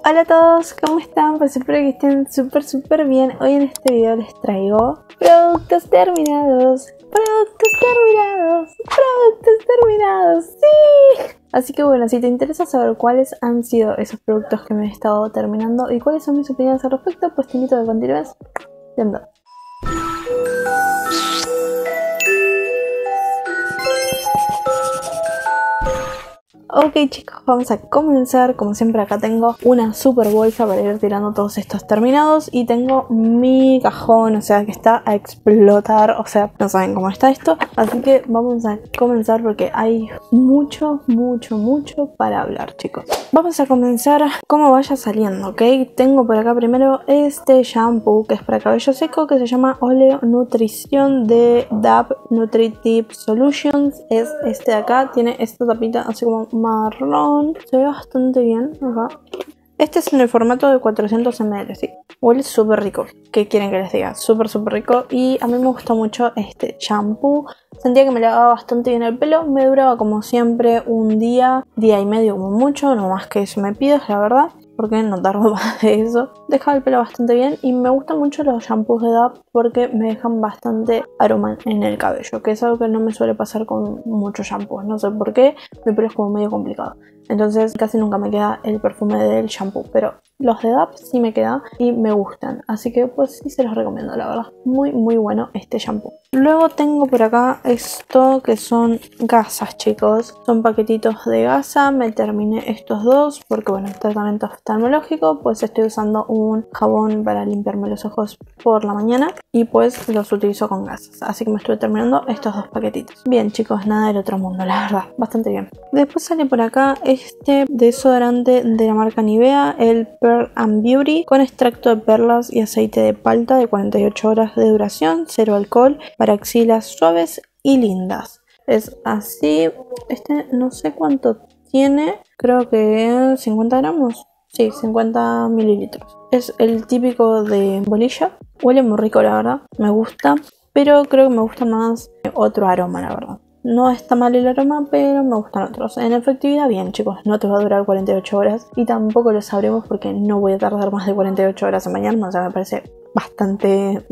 Hola a todos, ¿cómo están? Pues espero que estén súper bien. Hoy en este video les traigo productos terminados. ¡Sí! Así que bueno, si te interesa saber cuáles han sido esos productos que me he estado terminando y cuáles son mis opiniones al respecto, pues te invito a que continúes viendo. Ok chicos, vamos a comenzar. Como siempre acá tengo una super bolsa para ir tirando todos estos terminados. Y tengo mi cajón, o sea que está a explotar. O sea, no saben cómo está esto. Así que vamos a comenzar porque hay mucho para hablar, chicos. Vamos a comenzar como vaya saliendo, ¿ok? Tengo por acá primero este shampoo que es para cabello seco, que se llama Oleo Nutrición de DAP Nutritive Solutions. Es este de acá, tiene esta tapita así como marrón, se ve bastante bien acá. Este es en el formato de 400 ml, sí. Huele súper rico. ¿Qué quieren que les diga? Súper rico. Y a mí me gusta mucho este shampoo. Sentía que me lavaba bastante bien el pelo. Me duraba como siempre un día y medio como mucho. No más que eso me pides, la verdad. Porque no tardo más de eso. Deja el pelo bastante bien. Y me gustan mucho los shampoos de DAP porque me dejan bastante aroma en el cabello. Que es algo que no me suele pasar con muchos shampoos. No sé por qué. Mi pelo es como medio complicado. Entonces casi nunca me queda el perfume del shampoo, pero los de DAP sí me quedan y me gustan, así que pues sí se los recomiendo, la verdad. Muy bueno este shampoo. Luego tengo por acá esto que son gasas, chicos. Son paquetitos de gasa. Me terminé estos dos porque bueno, tratamiento oftalmológico, pues estoy usando un jabón para limpiarme los ojos por la mañana y pues los utilizo con gasas, así que me estuve terminando estos dos paquetitos. Bien chicos, nada del otro mundo, la verdad, bastante bien. Después sale por acá este desodorante de la marca Nivea, el Pearl and Beauty, con extracto de perlas y aceite de palta de 48 horas de duración, cero alcohol, para axilas suaves y lindas. Es así, este no sé cuánto tiene, creo que 50 gramos, sí, 50 mililitros. Es el típico de bolilla, huele muy rico la verdad, me gusta, pero creo que me gusta más otro aroma, la verdad. No está mal el aroma, pero me gustan otros. En efectividad, bien chicos, no te va a durar 48 horas y tampoco lo sabremos porque no voy a tardar más de 48 horas en bañarme, o sea, me parece bastante...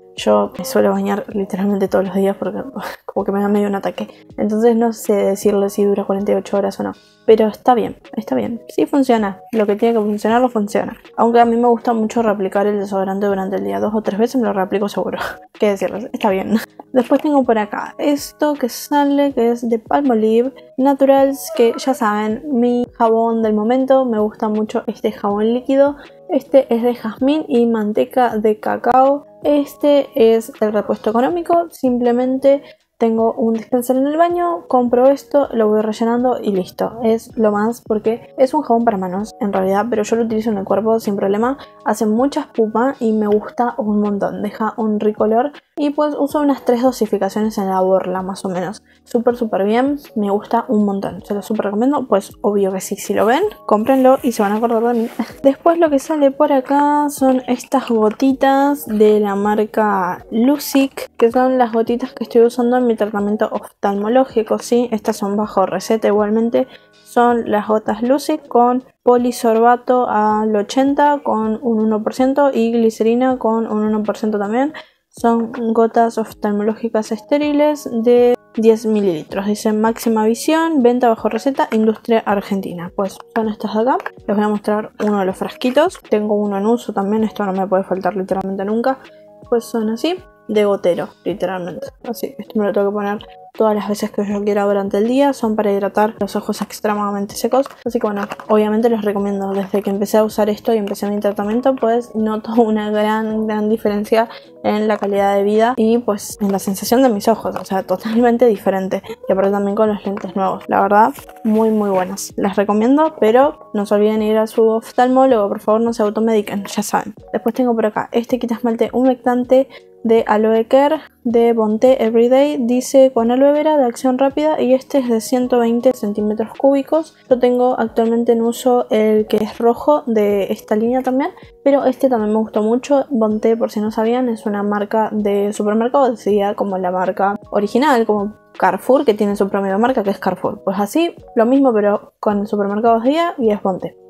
Yo me suelo bañar literalmente todos los días porque como que me da medio un ataque. Entonces no sé decirle si dura 48 horas o no. Pero está bien, sí funciona. Lo que tiene que funcionar, lo funciona. Aunque a mí me gusta mucho reaplicar el desodorante durante el día. 2 o 3 veces me lo reaplico seguro. ¿Qué decirles? Está bien. Después tengo por acá esto que sale, que es de Palmolive Naturals, que ya saben, mi jabón del momento. Me gusta mucho este jabón líquido. Este es de jazmín y manteca de cacao. Este es el repuesto económico. Simplemente tengo un dispenser en el baño, compro esto, lo voy rellenando y listo. Es lo más porque es un jabón para manos en realidad, pero yo lo utilizo en el cuerpo sin problema. Hace mucha espuma y me gusta un montón. Deja un rico olor y pues uso unas 3 dosificaciones en la borla más o menos. Súper bien, me gusta un montón. Se lo súper recomiendo, pues obvio que sí. Si lo ven, cómprenlo y se van a acordar de mí. Después lo que sale por acá son estas gotitas de la marca Lusic, que son las gotitas que estoy usando en mi tratamiento oftalmológico, ¿sí? Estas son bajo receta igualmente. Son las gotas Lusic con polisorbato al 80 con un 1% y glicerina con un 1% también. Son gotas oftalmológicas estériles de 10 mililitros. Dice máxima visión, venta bajo receta, industria argentina. Pues son estas de acá. Les voy a mostrar uno de los frasquitos. Tengo uno en uso también, esto no me puede faltar literalmente nunca. Pues son así, de gotero, literalmente. Así, esto me lo tengo que poner todas las veces que yo quiera durante el día. Son para hidratar los ojos extremadamente secos. Así que bueno, obviamente les recomiendo. Desde que empecé a usar esto y empecé mi tratamiento, pues noto una gran diferencia en la calidad de vida y pues en la sensación de mis ojos. O sea, totalmente diferente. Y aparte también con los lentes nuevos. La verdad, muy buenas. Las recomiendo, pero no se olviden ir a su oftalmólogo. Por favor, no se automediquen, ya saben. Después tengo por acá este quita esmalte humectante de Aloe Care de Bonté Everyday. Dice con aloe vera de acción rápida y este es de 120 centímetros cúbicos. Yo tengo actualmente en uso el que es rojo de esta línea también, pero este también me gustó mucho. Bonté, por si no sabían, es una marca de supermercado, decía como la marca original, como Carrefour, que tiene su propia marca que es Carrefour. Pues así, lo mismo pero con supermercados día y es Bonté.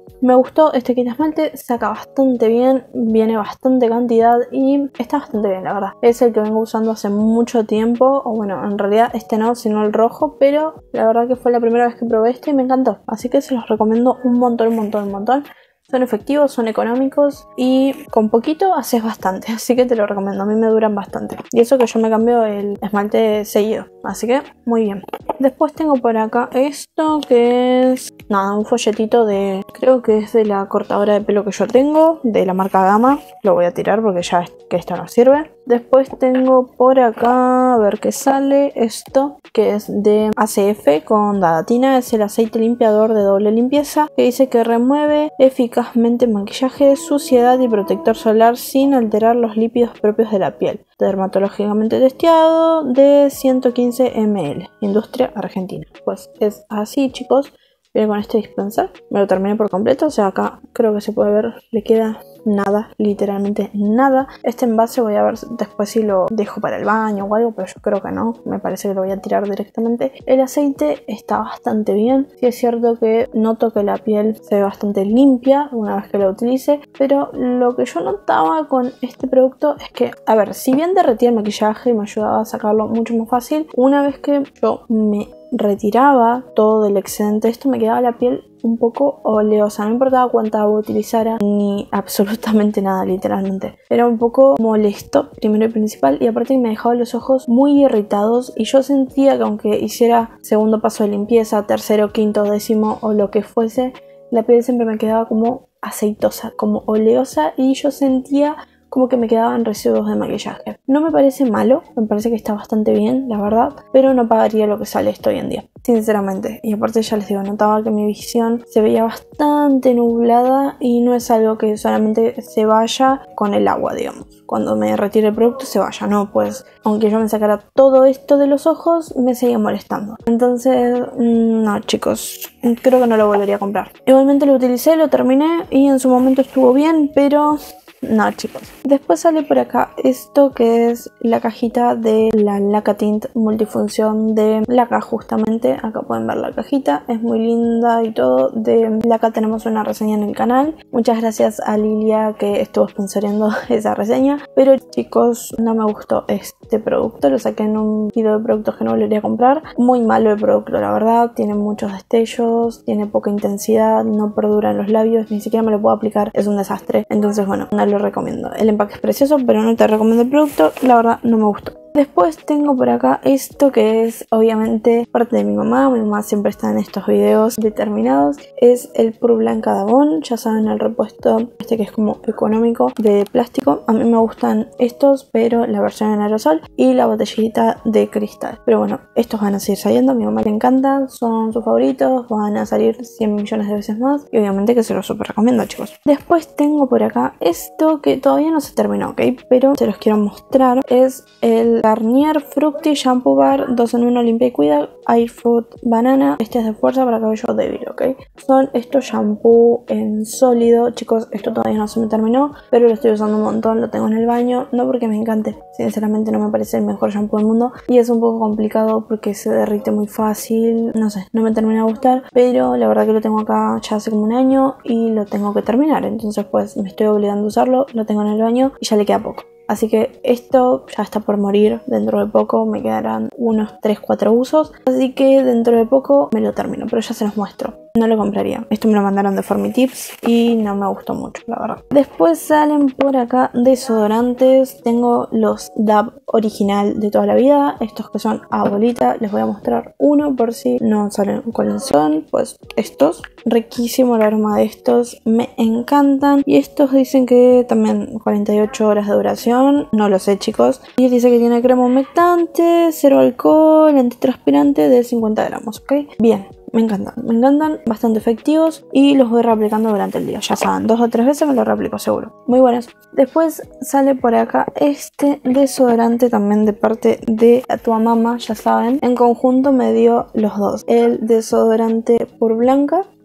Me gustó este kit de esmalte, saca bastante bien, viene bastante cantidad y está bastante bien, la verdad. Es el que vengo usando hace mucho tiempo, o bueno, en realidad este no, sino el rojo, pero la verdad que fue la primera vez que probé este y me encantó. Así que se los recomiendo un montón, un montón, un montón. Son efectivos, son económicos y con poquito haces bastante, así que te lo recomiendo, a mí me duran bastante. Y eso que yo me cambio el esmalte seguido, así que muy bien. Después tengo por acá esto que es, nada, un folletito de, creo que es de la cortadora de pelo que yo tengo, de la marca Gama. Lo voy a tirar porque ya es que esto no sirve. Después tengo por acá, a ver qué sale, esto que es de ACF con Dadatina, es el aceite limpiador de doble limpieza que dice que remueve eficazmente maquillaje, suciedad y protector solar sin alterar los lípidos propios de la piel. Dermatológicamente testeado, de 115 ml, industria argentina. Pues es así, chicos. Viene con este dispenser, me lo terminé por completo, o sea acá creo que se puede ver, le queda nada, literalmente nada. Este envase voy a ver después si lo dejo para el baño o algo, pero yo creo que no, me parece que lo voy a tirar directamente. El aceite está bastante bien, sí es cierto que noto que la piel se ve bastante limpia una vez que lo utilice, pero lo que yo notaba con este producto es que, a ver, si bien derretía el maquillaje y me ayudaba a sacarlo mucho más fácil, una vez que yo me retiraba todo el excedente, esto me quedaba la piel un poco oleosa, no importaba cuánta agua utilizara ni absolutamente nada, literalmente. Era un poco molesto, primero y principal, y aparte me dejaba los ojos muy irritados y yo sentía que aunque hiciera segundo paso de limpieza, tercero, quinto, décimo o lo que fuese, la piel siempre me quedaba como aceitosa, como oleosa y yo sentía como que me quedaban residuos de maquillaje. No me parece malo, me parece que está bastante bien, la verdad, pero no pagaría lo que sale esto hoy en día, sinceramente. Y aparte ya les digo, notaba que mi visión se veía bastante nublada y no es algo que solamente se vaya con el agua, digamos. Cuando me retire el producto se vaya, no, pues aunque yo me sacara todo esto de los ojos, me seguía molestando. Entonces, no chicos, creo que no lo volvería a comprar. Igualmente lo utilicé, lo terminé y en su momento estuvo bien, pero no chicos. Después sale por acá esto que es la cajita de la Laca Tint multifunción de Laca, justamente. Acá pueden ver la cajita, es muy linda y todo. De Laca tenemos una reseña en el canal. Muchas gracias a Lilia que estuvo sponsoreando esa reseña. Pero chicos, no me gustó este producto, lo saqué en un video de productos que no volvería a comprar. Muy malo el producto, la verdad, tiene muchos destellos, tiene poca intensidad, no perdura en los labios, ni siquiera me lo puedo aplicar, es un desastre. Entonces bueno, no lo recomiendo. El empaque es precioso, pero no te recomiendo el producto, la verdad no me gustó. Después tengo por acá esto que es obviamente parte de mi mamá siempre está en estos videos determinados, es el Pur Blanca Dabón, ya saben el repuesto este que es como económico de plástico. A mí me gustan estos, pero la versión en aerosol y la botellita de cristal, pero bueno, estos van a seguir saliendo, a mi mamá le encantan, son sus favoritos, van a salir 100 millones de veces más y obviamente que se los super recomiendo chicos. Después tengo por acá esto que todavía no se terminó, ok, pero se los quiero mostrar, es el Garnier Fructi Shampoo Bar 2 en 1 limpia y cuida Air Fruit Banana. Este es de fuerza para cabello débil, ok. Son estos shampoo en sólido, chicos, esto todavía no se me terminó, pero lo estoy usando un montón, lo tengo en el baño, no porque me encante, sinceramente no me parece el mejor shampoo del mundo y es un poco complicado porque se derrite muy fácil, no sé, no me termina de gustar, pero la verdad que lo tengo acá ya hace como un año y lo tengo que terminar, entonces pues me estoy obligando a usarlo, lo tengo en el baño y ya le queda poco. Así que esto ya está por morir, dentro de poco me quedarán unos 3-4 usos, así que dentro de poco me lo termino, pero ya se los muestro. No lo compraría, esto me lo mandaron de Formitips y no me gustó mucho, la verdad. Después salen por acá desodorantes, tengo los DAB original de toda la vida, estos que son a bolita, les voy a mostrar uno por si no salen cuáles son, pues estos. Riquísimo el aroma de estos, me encantan y estos dicen que también 48 horas de duración, no lo sé chicos, y dice que tiene crema humectante, cero alcohol, antitranspirante de 50 gramos, ok, bien. Me encantan, bastante efectivos y los voy reaplicando durante el día, ya saben, 2 o 3 veces me los reaplico seguro, muy buenos. Después sale por acá este desodorante también de parte de Tua Mama, ya saben, en conjunto me dio los dos, el desodorante Pur Blanca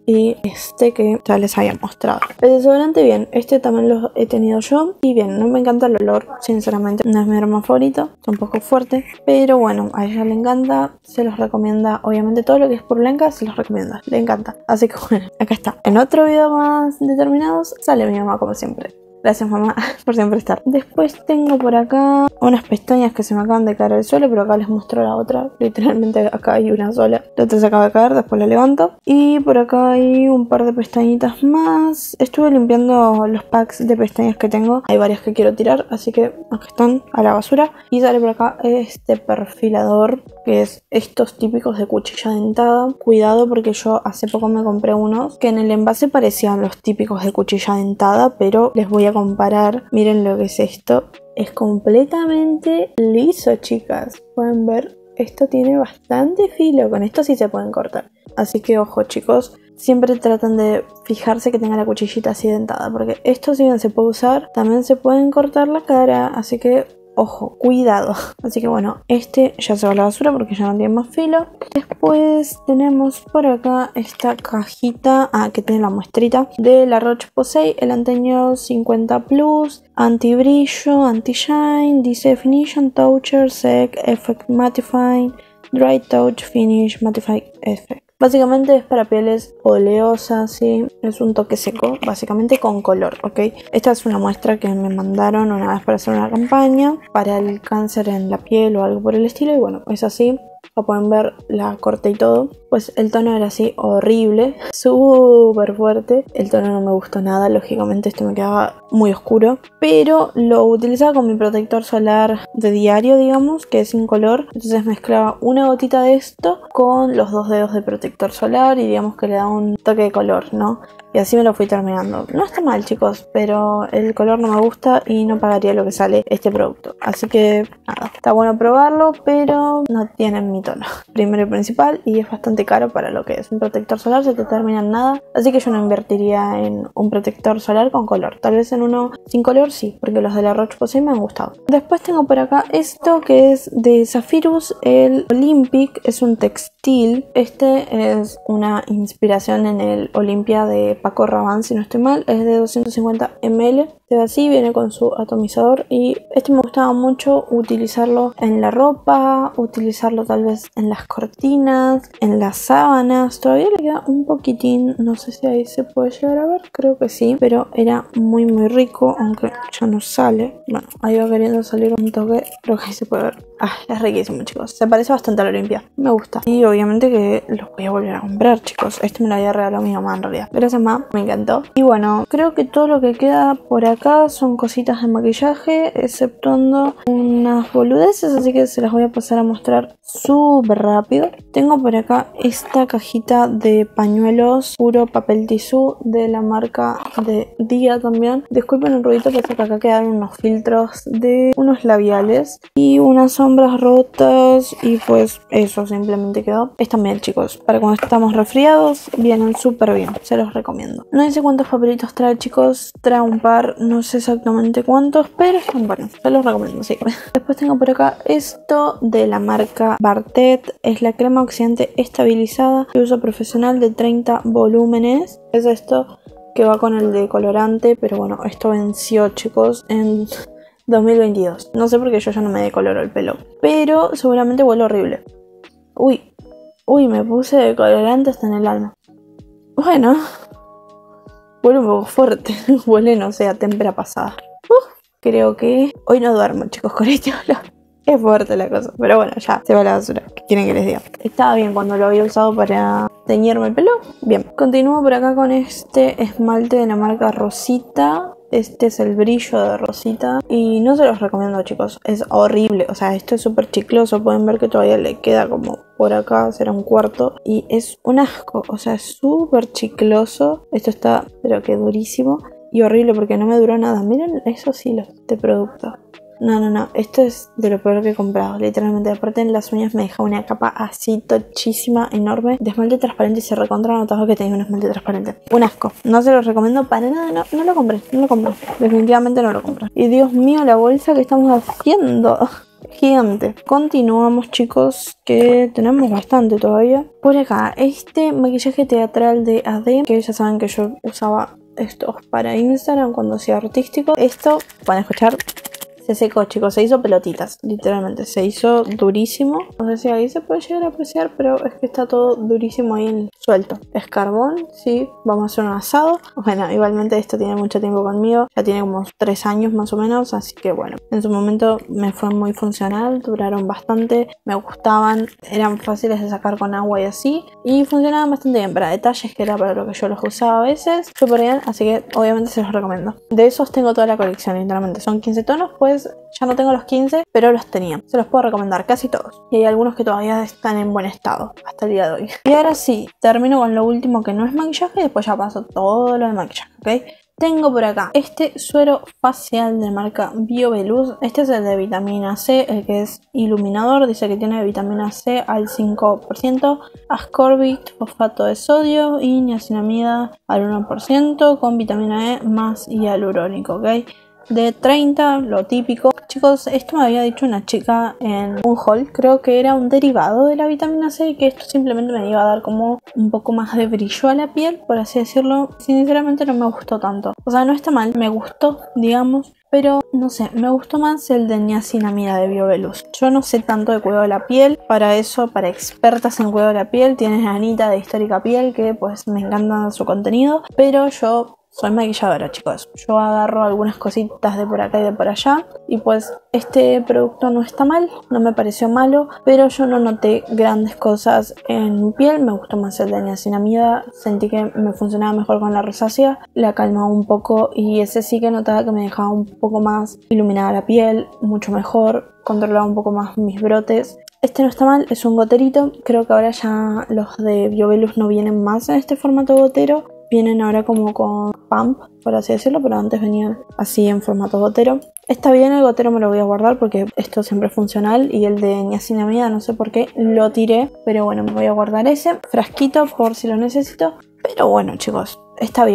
y este que ya les había mostrado. El desodorante bien, este también lo he tenido yo y bien, no me encanta el olor, sinceramente no es mi aroma favorito, es un poco fuerte, pero bueno, a ella le encanta, se los recomienda, obviamente todo lo que es por Lenka se los recomienda, le encanta. Así que bueno, acá está. En otro video más determinados sale mi mamá como siempre. Gracias mamá por siempre estar. Después tengo por acá unas pestañas que se me acaban de caer al suelo, pero acá les muestro la otra. Literalmente acá hay una sola. La otra se acaba de caer, después la levanto. Y por acá hay un par de pestañitas más. Estuve limpiando los packs de pestañas que tengo. Hay varias que quiero tirar, así que acá están a la basura. Y sale por acá este perfilador, que es estos típicos de cuchilla dentada. Cuidado porque yo hace poco me compré unos que en el envase parecían los típicos de cuchilla dentada, pero les voy a comparar. Miren lo que es esto. Es completamente liso, chicas. Pueden ver, esto tiene bastante filo. Con esto sí se pueden cortar. Así que ojo, chicos. Siempre tratan de fijarse que tenga la cuchillita así dentada, porque esto si bien se puede usar, también se pueden cortar la cara. Así que ojo, cuidado. Así que bueno, este ya se va a la basura porque ya no tiene más filo. Después tenemos por acá esta cajita que tiene la muestrita de la Roche-Posay, el Anteño 50 Plus, anti brillo, anti shine, dice definition, toucher, sec, effect mattifying, dry touch, finish, mattify effect. Básicamente es para pieles oleosas, ¿sí? Es un toque seco, básicamente con color, ¿ok? Esta es una muestra que me mandaron una vez para hacer una campaña para el cáncer en la piel o algo por el estilo. Y bueno, es así. Como pueden ver, la corté y todo. Pues el tono era así, horrible, súper fuerte. El tono no me gustó nada, lógicamente este me quedaba muy oscuro. Pero lo utilizaba con mi protector solar de diario, digamos, que es sin color. Entonces mezclaba una gotita de esto con los 2 dedos de protector solar y digamos que le da un toque de color, ¿no? Y así me lo fui terminando. No está mal, chicos, pero el color no me gusta y no pagaría lo que sale este producto. Así que nada, está bueno probarlo, pero no tiene mi tono primero y principal y es bastante caro para lo que es un protector solar, se te termina en nada. Así que yo no invertiría en un protector solar con color. Tal vez en uno sin color sí, porque los de la Roche-Posay me han gustado. Después tengo por acá esto que es de Zephyrus, el Olympic, es un textil. Este es una inspiración en el Olympia de Paco Rabanne, si no estoy mal, es de 250 ml. Se ve así, viene con su atomizador y este me gustaba mucho utilizarlo en la ropa, utilizarlo tal vez en las cortinas, en las sábanas. Todavía le queda un poquitín, no sé si ahí se puede llegar a ver, creo que sí, pero era muy rico, aunque ya no sale. Bueno, ahí va queriendo salir un toque, creo que ahí se puede ver. Es riquísimo, chicos, se parece bastante a la Olimpia, me gusta. Y obviamente que los voy a volver a comprar, chicos. Este me lo había regalado mi mamá en realidad. Gracias, mamá, me encantó. Y bueno, creo que todo lo que queda por acá son cositas de maquillaje, exceptuando unas boludeces, así que se las voy a pasar a mostrar súper rápido. Tengo por acá esta cajita de pañuelos puro papel tisú de la marca de Dia también. Disculpen el ruidito, porque acá quedaron unos filtros de unos labiales y unas sombras rotas y pues eso simplemente quedó. Están bien, chicos, para cuando estamos resfriados vienen súper bien, se los recomiendo. No sé cuántos papelitos trae, chicos, trae un par, no sé exactamente cuántos, pero están buenos, se los recomiendo, sí. Después tengo por acá esto de la marca Bartet, es la crema oxidante estabilizada de uso profesional de 30 volúmenes. Es esto que va con el decolorante, pero bueno, esto venció, chicos, en 2022. No sé por qué yo ya no me decoloro el pelo, pero seguramente huele horrible. Uy, me puse decolorante hasta en el alma. Bueno, huele un poco fuerte, huele, no sé, a témpera pasada. Creo que hoy no duermo, chicos, con este olor. Es fuerte la cosa, pero bueno, ya se va a la basura. ¿Qué quieren que les diga? Estaba bien cuando lo había usado para teñirme el pelo. Bien, continúo por acá con este esmalte de la marca Rosita. Este es el brillo de Rosita y no se los recomiendo, chicos, es horrible. O sea, esto es súper chicloso, pueden ver que todavía le queda como por acá, será un cuarto, y es un asco. O sea, es súper chicloso. Esto está, pero que durísimo y horrible porque no me duró nada. Miren esos hilos de producto. No, esto es de lo peor que he comprado, literalmente. Aparte en las uñas me deja una capa así tochísima, enorme, de esmalte transparente, y se recontra notaba que tenía un esmalte transparente. Un asco, no se lo recomiendo para nada, no lo compré, definitivamente no lo compré. Y Dios mío, la bolsa que estamos haciendo. gigante. Continuamos, chicos, que tenemos bastante todavía. Por acá, este maquillaje teatral de AD, que ya saben que yo usaba estos para Instagram cuando hacía artístico. Esto, van a escuchar, se secó, chicos, se hizo pelotitas, literalmente, se hizo durísimo. No sé si ahí se puede llegar a apreciar, pero es que está todo durísimo ahí suelto. Es carbón, sí, vamos a hacer un asado. Bueno, igualmente esto tiene mucho tiempo conmigo, ya tiene como 3 años más o menos, así que bueno, en su momento me fue muy funcional, duraron bastante, me gustaban, eran fáciles de sacar con agua y así, y funcionaban bastante bien para detalles, que era para lo que yo los usaba a veces, súper bien, así que obviamente se los recomiendo. De esos tengo toda la colección, literalmente, son 15 tonos, pues ya no tengo los 15, pero los tenía. Se los puedo recomendar, casi todos. Y hay algunos que todavía están en buen estado hasta el día de hoy. Y ahora sí, termino con lo último que no es maquillaje y después ya paso todo lo de maquillaje, ¿ok? Tengo por acá este suero facial de marca BioVeluz. Este es el de vitamina C, el que es iluminador. Dice que tiene vitamina C al 5%, ascorbate, fosfato de sodio y niacinamida al 1%, con vitamina E más hialurónico, ¿ok? De 30, lo típico. Chicos, esto me había dicho una chica en un haul, creo que era un derivado de la vitamina C, y que esto simplemente me iba a dar como un poco más de brillo a la piel, por así decirlo. Sinceramente no me gustó tanto, o sea, no está mal, me gustó, digamos, pero no sé, me gustó más el de niacinamida de BioVeluz. Yo no sé tanto de cuidado de la piel, para eso, para expertas en cuidado de la piel, tienes a Anita de Histórica Piel, que pues me encanta su contenido, pero yo soy maquilladora, chicos. Yo agarro algunas cositas de por acá y de por allá. Y pues este producto no está mal, no me pareció malo, pero yo no noté grandes cosas en mi piel. Me gustó más el de niacinamida. Sentí que me funcionaba mejor con la rosácea. La calmaba un poco y ese sí que notaba que me dejaba un poco más iluminada la piel, mucho mejor. Controlaba un poco más mis brotes. Este no está mal, es un goterito. Creo que ahora ya los de BioVeluz no vienen más en este formato gotero. Vienen ahora como con pump, por así decirlo, pero antes venían así en formato gotero. Está bien, el gotero me lo voy a guardar porque esto siempre es funcional, y el de niacinamida no sé por qué lo tiré, pero bueno, me voy a guardar ese frasquito por si lo necesito. Pero bueno, chicos, está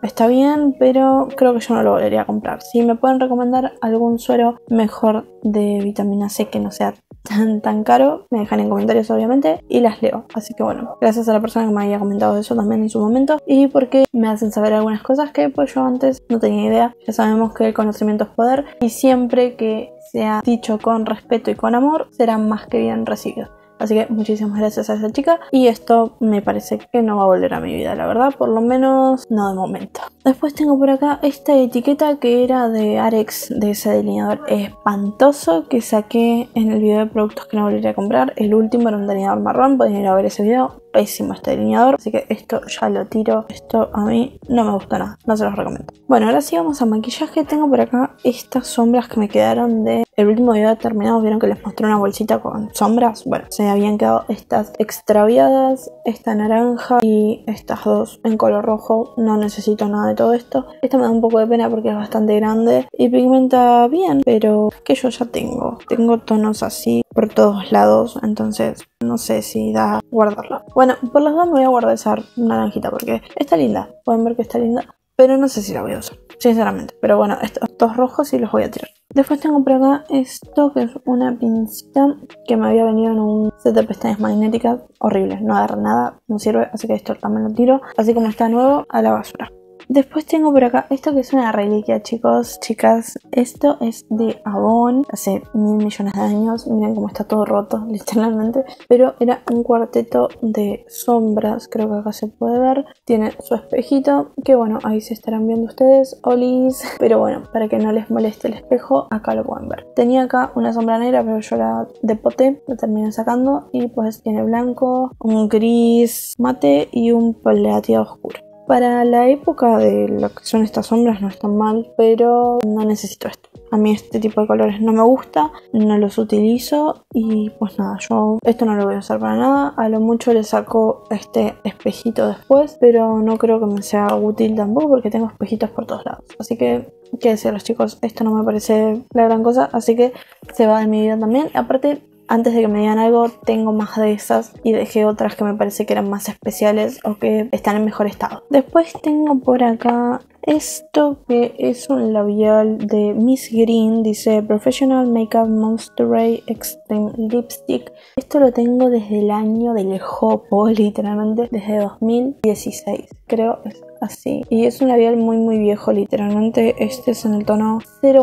bien, pero creo que yo no lo volvería a comprar. Si me pueden recomendar algún suero mejor de vitamina C que no sea tan caro, me dejan en comentarios obviamente y las leo. Así que bueno, gracias a la persona que me había comentado eso también en su momento, y porque me hacen saber algunas cosas que pues yo antes no tenía idea. Ya sabemos que el conocimiento es poder, y siempre que sea dicho con respeto y con amor será más que bien recibido. Así que muchísimas gracias a esa chica, y esto me parece que no va a volver a mi vida, la verdad, por lo menos no de momento. Después tengo por acá esta etiqueta que era de Arex, de ese delineador espantoso que saqué en el video de productos que no volvería a comprar. El último era un delineador marrón, pueden ir a ver ese video. Pésimo este delineador, así que esto ya lo tiro. Esto a mí no me gusta nada, no se los recomiendo. Bueno, ahora sí vamos a maquillaje. Tengo por acá estas sombras que me quedaron de el último video terminado. Vieron que les mostré una bolsita con sombras. Bueno, se habían quedado estas extraviadas, esta naranja y estas dos en color rojo. No necesito nada de todo esto. Esta me da un poco de pena porque es bastante grande y pigmenta bien, pero que yo ya tengo tonos así por todos lados, entonces no sé si da guardarla. Bueno, por las dos me voy a guardar esa naranjita porque está linda, pueden ver que está linda, pero no sé si la voy a usar, sinceramente. Pero bueno, estos dos rojos sí los voy a tirar. Después tengo por acá esto que es una pincita que me había venido en un set de pestañas magnéticas. Horrible, no agarra nada, no sirve, así que esto también lo tiro, así como está nuevo, a la basura. Después tengo por acá esto que es una reliquia, chicos, chicas. Esto es de Avon, hace 1000 millones de años. Miren cómo está todo roto, literalmente. Pero era un cuarteto de sombras, creo que acá se puede ver. Tiene su espejito, que bueno, ahí se estarán viendo ustedes, olis. Pero bueno, para que no les moleste el espejo, acá lo pueden ver. Tenía acá una sombra negra, pero yo la depoté, la terminé sacando. Y pues tiene blanco, un gris mate y un plateado oscuro. Para la época de lo que son estas sombras no están mal, pero no necesito esto. A mí este tipo de colores no me gusta, no los utilizo y pues nada, yo esto no lo voy a usar para nada. A lo mucho le saco este espejito después, pero no creo que me sea útil tampoco porque tengo espejitos por todos lados. Así que, qué decirles, chicos, esto no me parece la gran cosa, así que se va de mi vida también. Aparte, antes de que me digan algo, tengo más de esas y dejé otras que me parece que eran más especiales o que están en mejor estado. Después tengo por acá esto que es un labial de Miss Green, dice Professional Makeup Monterey Extreme Lipstick. Esto lo tengo desde el año del Jopo, literalmente desde 2016, creo es así. Y es un labial muy viejo, literalmente. Este es en el tono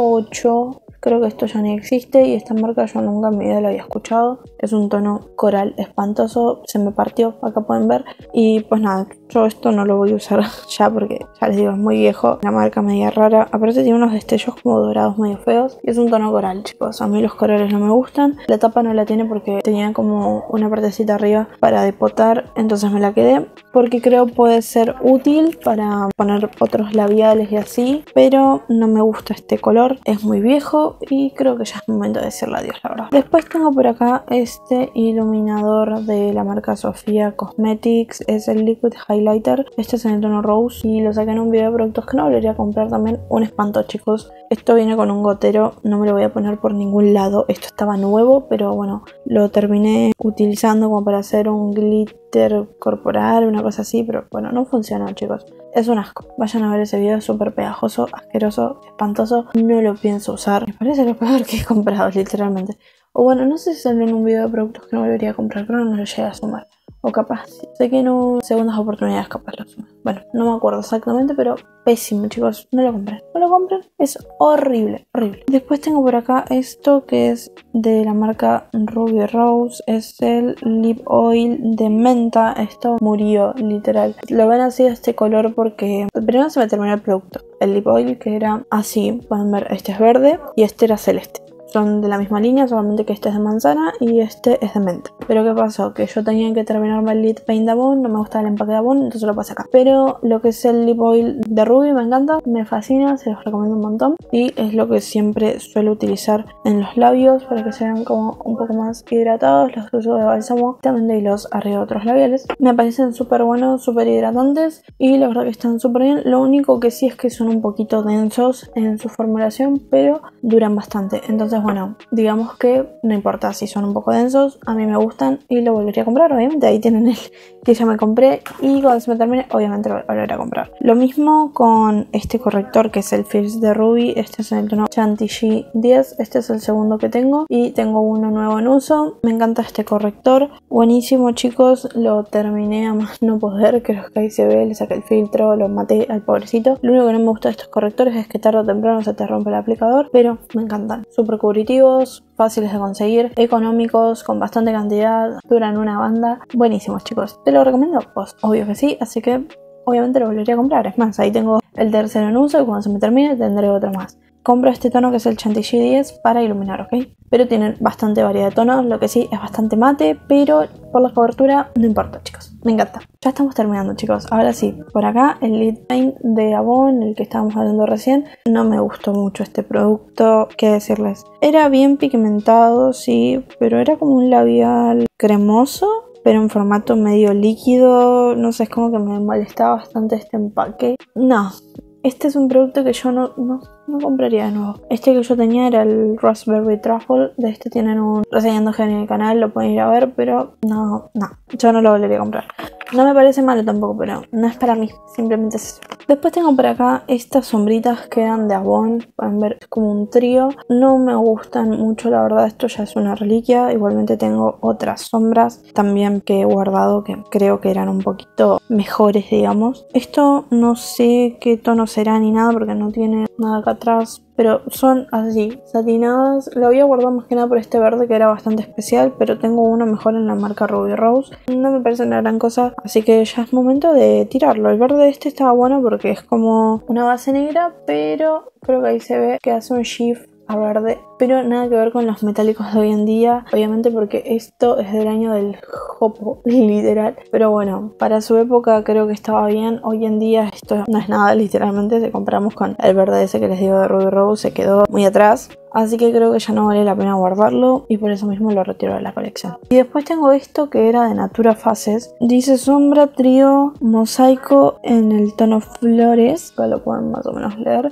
08. Creo que esto ya ni existe y esta marca yo nunca en mi vida la había escuchado. Es un tono coral espantoso, se me partió, acá pueden ver. Y pues nada, yo esto no lo voy a usar ya porque ya les digo, es muy viejo. La marca media rara, aparte tiene unos destellos como dorados medio feos. Y es un tono coral, chicos, a mí los corales no me gustan. La tapa no la tiene porque tenía como una partecita arriba para depotar, entonces me la quedé. Porque creo puede ser útil para poner otros labiales y así, pero no me gusta este color, es muy viejo y creo que ya es momento de decirle adiós, la verdad. Después tengo por acá este iluminador de la marca Sofía Cosmetics, es el Liquid Highlighter. Este es en el tono Rose y lo saqué en un video de productos que no volvería a comprar también. Un espanto, chicos. Esto viene con un gotero, no me lo voy a poner por ningún lado. Esto estaba nuevo, pero bueno, lo terminé utilizando como para hacer un glitter corporal, una cosa así, pero bueno, no funcionó, chicos. Es un asco. Vayan a ver ese video, es súper pegajoso, asqueroso, espantoso. No lo pienso usar. Me parece lo peor que he comprado, literalmente. O bueno, no sé si salió en un video de productos que no volvería a comprar, pero no lo llegué a sumar. O capaz, sé que no, segundas oportunidades capaz lo suman. Bueno, no me acuerdo exactamente, pero pésimo, chicos. No lo compren. No lo compren. Es horrible, horrible. Después tengo por acá esto que es de la marca Ruby Rose. Es el Lip Oil de menta. Esto murió, literal. Lo ven así de este color porque primero se me terminó el producto. El Lip Oil que era así. Pueden ver, este es verde y este era celeste. Son de la misma línea, solamente que este es de manzana y este es de menta. Pero ¿qué pasó? Que yo tenía que terminarme el lip paint de Avon, no me gustaba el empaque de Avon, entonces lo pasé acá. Pero lo que es el lip oil de Ruby me encanta, me fascina, se los recomiendo un montón. Y es lo que siempre suelo utilizar en los labios para que sean como un poco más hidratados. Los uso de bálsamo, también de hilos arriba de otros labiales. Me parecen súper buenos, súper hidratantes y la verdad que están súper bien. Lo único que sí es que son un poquito densos en su formulación, pero duran bastante. Entonces bueno, digamos que no importa si son un poco densos, a mí me gustan y lo volvería a comprar, obviamente. Ahí tienen el que ya me compré y cuando se me termine, obviamente lo volveré a comprar. Lo mismo con este corrector que es el Fierce de Ruby. Este es en el tono Chantilly 10, este es el segundo que tengo y tengo uno nuevo en uso. Me encanta este corrector, buenísimo, chicos. Lo terminé a más no poder, creo que ahí se ve, le saqué el filtro, lo maté al pobrecito. Lo único que no me gusta de estos correctores es que tarde o temprano se te rompe el aplicador, pero me encantan, súper cubritivos, fáciles de conseguir, económicos, con bastante cantidad, duran una banda. Buenísimos, chicos. ¿Te lo recomiendo? Pues obvio que sí, así que obviamente lo volvería a comprar. Es más, ahí tengo el tercero en uso y cuando se me termine tendré otro más. Compro este tono que es el Chantilly 10 para iluminar, ¿ok? Pero tienen bastante variedad de tonos, lo que sí es bastante mate, pero por la cobertura no importa, chicos. Me encanta. Ya estamos terminando, chicos. Ahora sí, por acá el lip paint de Avon, el que estábamos hablando recién. No me gustó mucho este producto, qué decirles. Era bien pigmentado, sí, pero era como un labial cremoso, pero en formato medio líquido. No sé, es como que me molestaba bastante este empaque. No. Este es un producto que yo no compraría de nuevo. Este que yo tenía era el Raspberry Truffle. De este tienen un reseñando genio en el canal, lo pueden ir a ver, pero no, yo no lo volvería a comprar. No me parece malo tampoco, pero no es para mí, simplemente es eso. Después tengo por acá estas sombritas que eran de Avon, pueden ver, es como un trío. No me gustan mucho, la verdad, esto ya es una reliquia. Igualmente tengo otras sombras también que he guardado que creo que eran un poquito mejores, digamos. Esto no sé qué tono será ni nada porque no tiene nada acá atrás, pero son así, satinadas. Lo había guardado más que nada por este verde que era bastante especial, pero tengo uno mejor en la marca Ruby Rose. No me parece una gran cosa, así que ya es momento de tirarlo. El verde este estaba bueno porque es como una base negra, pero creo que ahí se ve que hace un shift a verde, pero nada que ver con los metálicos de hoy en día, obviamente porque esto es del año del Jopo, literal, pero bueno, para su época creo que estaba bien. Hoy en día esto no es nada, literalmente, si comparamos con el verde ese que les digo de Ruby Rose, se quedó muy atrás, así que creo que ya no vale la pena guardarlo y por eso mismo lo retiro de la colección. Y después tengo esto que era de Natura Faces, dice sombra trío mosaico en el tono flores, que lo pueden más o menos leer.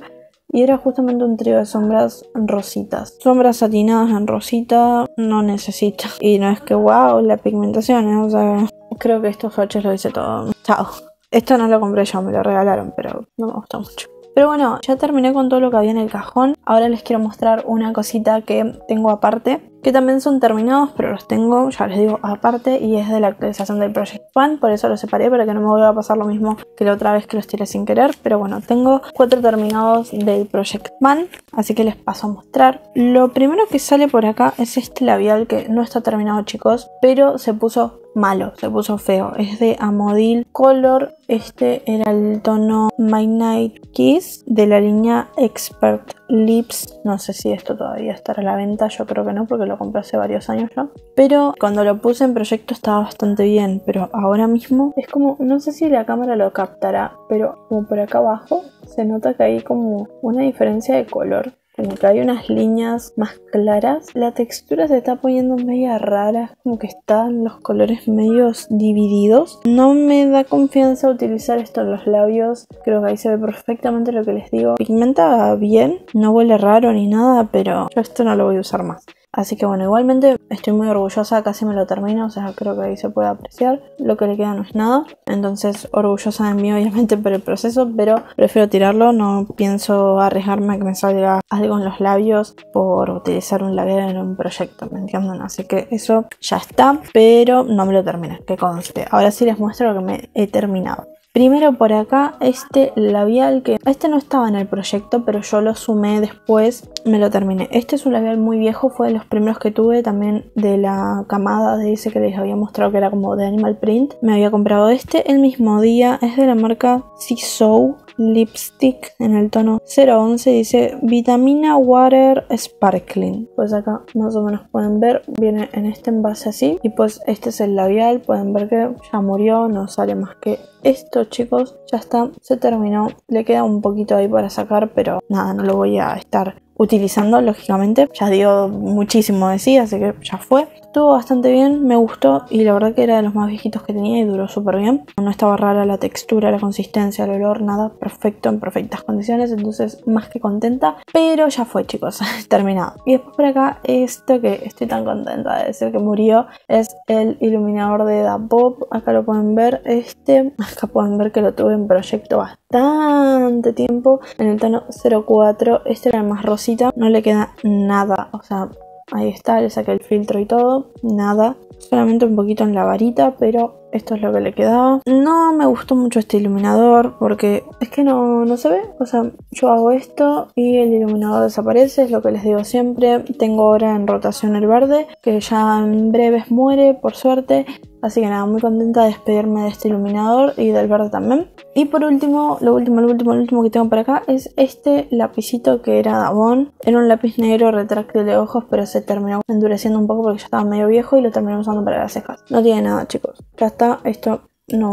y era justamente un trío de sombras rositas. Sombras satinadas en rosita no necesito. Y no es que wow, la pigmentación, o sea, creo que estos swatches lo hice todo. Chao. Esto no lo compré yo, me lo regalaron, pero no me gustó mucho. Pero bueno, ya terminé con todo lo que había en el cajón. Ahora les quiero mostrar una cosita que tengo aparte, que también son terminados, pero los tengo, ya les digo, aparte, y es de la actualización del Project Pan. Por eso los separé, para que no me vuelva a pasar lo mismo que la otra vez que los tiré sin querer. Pero bueno, tengo 4 terminados del Project Pan, así que les paso a mostrar. Lo primero que sale por acá es este labial, que no está terminado, chicos, pero se puso malo, se puso feo. Es de Amodil Color. Este era el tono My Night Kiss de la línea Expert Lips. No sé si esto todavía estará a la venta, yo creo que no, porque lo compré hace varios años ya. Pero cuando lo puse en proyecto estaba bastante bien, pero ahora mismo es como, no sé si la cámara lo captará, pero como por acá abajo se nota que hay como una diferencia de color. Como que hay unas líneas más claras. La textura se está poniendo media rara, como que están los colores medios divididos. No me da confianza utilizar esto en los labios. Creo que ahí se ve perfectamente lo que les digo. Pigmenta bien, no huele raro ni nada, pero yo esto no lo voy a usar más. Así que bueno, igualmente estoy muy orgullosa, casi me lo termino, o sea, creo que ahí se puede apreciar. Lo que le queda no es nada, entonces orgullosa de mí obviamente por el proceso, pero prefiero tirarlo, no pienso arriesgarme a que me salga algo en los labios por utilizar un labial en un proyecto, ¿me entienden? Así que eso ya está, pero no me lo terminé, que conste. Ahora sí les muestro lo que me he terminado. Primero por acá este labial, que este no estaba en el proyecto, pero yo lo sumé después, me lo terminé. Este es un labial muy viejo, fue de los primeros que tuve, también de la camada de ese que les había mostrado que era como de Animal Print. Me había comprado este el mismo día, es de la marca Seasou Lipstick en el tono 011, dice Vitamina Water Sparkling. Pues acá más o menos pueden ver, viene en este envase así, y pues este es el labial, pueden ver que ya murió, no sale más que esto, chicos. Ya está, se terminó, le queda un poquito ahí para sacar, pero nada, no lo voy a estar utilizando, lógicamente. Ya dio muchísimo de sí, así que ya fue. Estuvo bastante bien, me gustó, y la verdad que era de los más viejitos que tenía y duró súper bien. No estaba rara la textura, la consistencia, el olor, nada, perfecto, en perfectas condiciones, entonces más que contenta. Pero ya fue, chicos, terminado. Y después por acá, esto que estoy tan contenta de decir que murió, es el iluminador de Da Pop. Acá lo pueden ver, acá pueden ver que lo tuve en proyecto bastante tiempo, en el tono 04. Este era el más rosita, no le queda nada, o sea, ahí está, le saqué el filtro y todo, nada, solamente un poquito en la varita, pero esto es lo que le quedaba. No me gustó mucho este iluminador porque es que no se ve, o sea, yo hago esto y el iluminador desaparece, es lo que les digo siempre. Tengo ahora en rotación el verde, que ya en breves muere, por suerte. Así que nada, muy contenta de despedirme de este iluminador y del verde también. Y por último, lo último que tengo por acá es este lapicito que era Davon. Era un lápiz negro retráctil de ojos, pero se terminó endureciendo un poco porque ya estaba medio viejo y lo terminé usando para las cejas. No tiene nada, chicos. Ya está, esto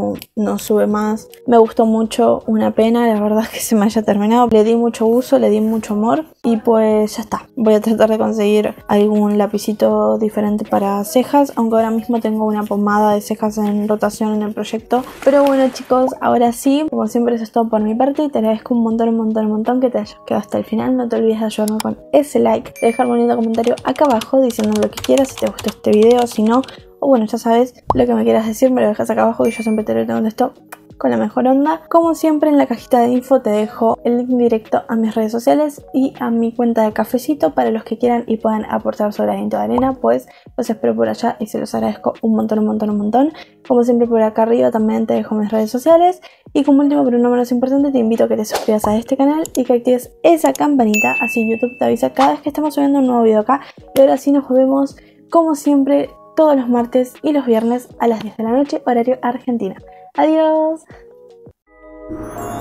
no sube más. Me gustó mucho, una pena la verdad que se me haya terminado. Le di mucho uso, le di mucho amor y pues ya está. Voy a tratar de conseguir algún lapicito diferente para cejas, aunque ahora mismo tengo una pomada de cejas en rotación en el proyecto. Pero bueno, chicos, ahora sí, como siempre eso es todo por mi parte y te agradezco un montón que te hayas quedado hasta el final. No te olvides de ayudarme con ese like, de dejarme un lindo comentario acá abajo diciendo lo que quieras, si te gustó este video, si no, o bueno, ya sabes, lo que me quieras decir me lo dejas acá abajo y yo siempre te lo contesto con la mejor onda. Como siempre, en la cajita de info te dejo el link directo a mis redes sociales y a mi cuenta de Cafecito para los que quieran y puedan aportar su granito de arena, pues los espero por allá y se los agradezco un montón. Como siempre, por acá arriba también te dejo mis redes sociales. Y como último, pero no menos importante, te invito a que te suscribas a este canal y que actives esa campanita, así YouTube te avisa cada vez que estamos subiendo un nuevo video acá. Y ahora sí nos vemos, como siempre, todos los martes y los viernes a las 10 de la noche, horario Argentina. ¡Adiós!